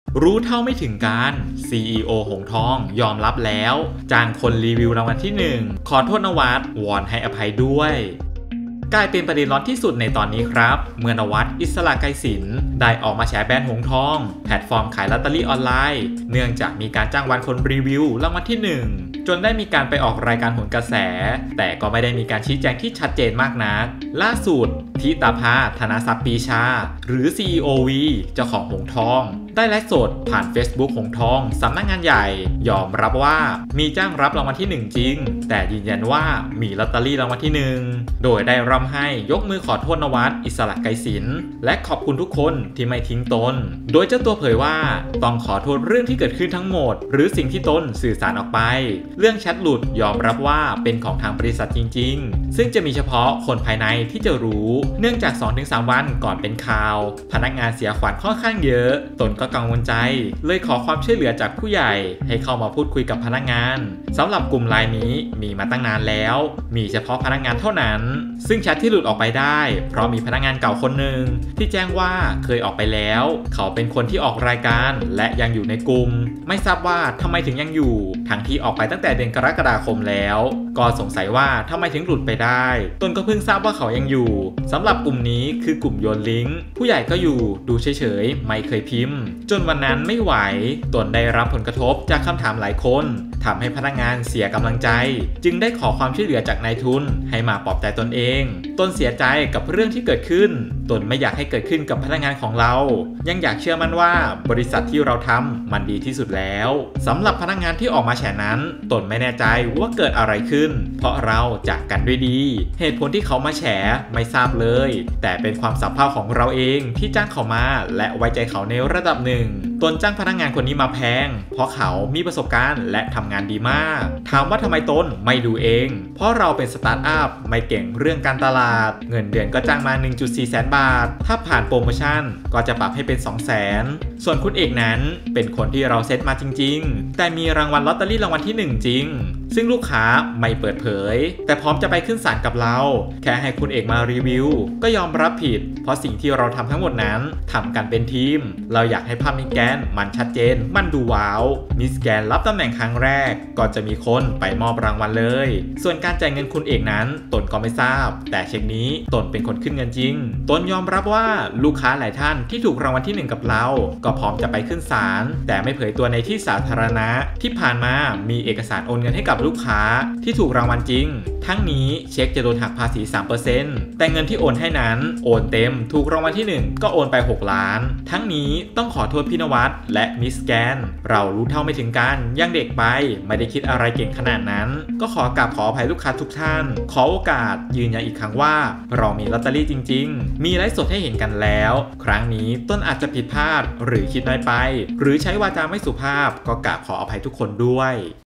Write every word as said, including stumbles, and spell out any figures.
รู้เท่าไม่ถึงการ ซี อี โอ หงทองยอมรับแล้วจ้างคนรีวิวรางวัลที่หนึ่งขอโทษนวัดวอนให้อภัยด้วยกลายเป็นประเด็นร้อนที่สุดในตอนนี้ครับเมื่อนวัดอิสระไกรศิลป์ได้ออกมาแฉแบรนด์หงทองแพลตฟอร์มขายลอตเตอรี่ออนไลน์เนื่องจากมีการจ้างวานคนรีวิวรางวัลที่หนึ่งจนได้มีการไปออกรายการโหนกระแสแต่ก็ไม่ได้มีการชี้แจงที่ชัดเจนมากนักล่าสุดธิตาภาธนศักดิ์ปีชาหรือ ซี อี โอ วี เจ้าของหงทองได้ไลฟ์สดผ่าน Facebook หงทองสำนักงานใหญ่ยอมรับว่ามีจ้างรับรางวัลที่หนึ่งจริงแต่ยืนยันว่ามีลอตเตอรี่รางวัลที่หนึ่งโดยได้ร่ำให้ยกมือขอโทษนวัดอิสระไกรศิลป์และขอบคุณทุกคนที่ไม่ทิ้งตนโดยเจ้าตัวเผยว่าต้องขอโทษเรื่องที่เกิดขึ้นทั้งหมดหรือสิ่งที่ตนสื่อสารออกไปเรื่องแชทหลุดยอมรับว่าเป็นของทางบริษัทจริงๆซึ่งจะมีเฉพาะคนภายในที่จะรู้เนื่องจาก สองถึงสาม วันก่อนเป็นข่าวพนักงานเสียขวัญค่อนข้างเยอะตนก็กังวลใจเลยขอความช่วยเหลือจากผู้ใหญ่ให้เข้ามาพูดคุยกับพนักงานสำหรับกลุ่มไลน์นี้มีมาตั้งนานแล้วมีเฉพาะพนักงานเท่านั้นซึ่งแชทที่หลุดออกไปได้เพราะมีพนักงานเก่าคนหนึ่งที่แจ้งว่าเคยออกไปแล้วเขาเป็นคนที่ออกรายการและยังอยู่ในกลุ่มไม่ทราบว่าทำไมถึงยังอยู่ทั้งที่ออกไปตั้งแต่เดือนกรกฎาคมแล้วก็สงสัยว่าทำไมถึงหลุดไปได้ตนก็เพิ่งทราบว่าเขายังอยู่สำหรับกลุ่มนี้คือกลุ่มโยนลิงก์ผู้ใหญ่ก็อยู่ดูเฉยๆไม่เคยพิมพ์จนวันนั้นไม่ไหวตนได้รับผลกระทบจากคำถามหลายคนทำให้พนักงานเสียกำลังใจจึงได้ขอความช่วยเหลือจากนายทุนให้มาปลอบใจตนเองตนเสียใจกับเรื่องที่เกิดขึ้นตนไม่อยากให้เกิดขึ้นกับพนักงานของเรายังอยากเชื่อมั่นว่าบริษัทที่เราทำมันดีที่สุดแล้วสำหรับพนักงานที่ออกมาแฉนั้นตนไม่แน่ใจว่าเกิดอะไรขึ้นเพราะเราจากกันด้วยดีเหตุผลที่เขามาแฉไม่ทราบเลยแต่เป็นความสัมภาษณ์ของเราเองที่จ้างเขามาและไว้ใจเขาในระดับหนึ่งตนจ้างพนักงานคนนี้มาแพงเพราะเขามีประสบการณ์และทำงานดีมากถามว่าทำไมตนไม่ดูเองเพราะเราเป็นสตาร์ทอัพไม่เก่งเรื่องการตลาดเงินเดือนก็จ้างมา หนึ่งจุดสี่ แสนบาทถ้าผ่านโปรโมชั่นก็จะปรับให้เป็น สองแสนส่วนคุณเอกนั้นเป็นคนที่เราเซตมาจริงๆแต่มีรางวัลลอตเตอรี่รางวัลที่หนึ่งจริงซึ่งลูกค้าไม่เปิดเผยแต่พร้อมจะไปขึ้นศาลกับเราแค่ให้คุณเอกมารีวิวก็ยอมรับผิดเพราะสิ่งที่เราทำทั้งหมดนั้นทำกันเป็นทีมเราอยากให้ภาพมิสแกนมันชัดเจนมันดูว้าวมิสแกนรับตำแหน่งครั้งแรกก็จะมีคนไปมอบรางวัลเลยส่วนการจ่ายเงินคุณเอกนั้นตนก็ไม่ทราบแต่เช็คนี้ตนเป็นคนขึ้นเงินจริงตนยอมรับว่าลูกค้าหลายท่านที่ถูกรางวัลที่หนึ่งกับเราก็พร้อมจะไปขึ้นศาลแต่ไม่เผยตัวในที่สาธารณะที่ผ่านมามีเอกสารโอนเงินให้กับลูกค้าที่ถูกรางวัลจริงทั้งนี้เช็คจะโดนหักภาษี สามเปอร์เซ็นต์ แต่เงินที่โอนให้นั้นโอนเต็มถูกรางวัลที่หนึ่งก็โอนไปหกล้านทั้งนี้ต้องขอโทษพี่นวัดและมิสแกนเรารู้เท่าไม่ถึงการยังเด็กไปไม่ได้คิดอะไรเก่งขนาดนั้นก็ขอกราบขออภัยลูกค้าทุกท่านขอโอกาสยืนยันอีกครั้งว่าเรามีลอตเตอรี่จริงๆมีไลฟ์สดให้เห็นกันแล้วครั้งนี้ต้นอาจจะผิดพลาดหรือคิดน้อยไปหรือใช้วาจาไม่สุภาพก็กราบขออภัยทุกคนด้วย